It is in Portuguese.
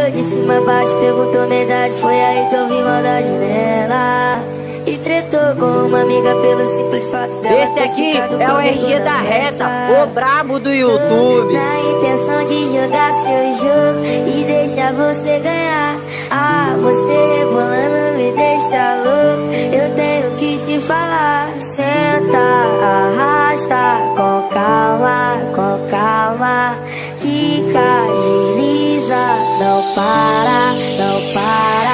olhou de cima a baixo, perguntou minha idade. Foi aí que eu vi maldade nela. E tretou com uma amiga pelo simples fato dela. Esse aqui é o RG da Reta, o brabo do YouTube. Na intenção de jogar seu jogo e deixar você ganhar. Ah, você rebolando me deixa louco. Eu tenho que te falar. Senta, arrasta, com calma. Quica, desliza, não para, não para.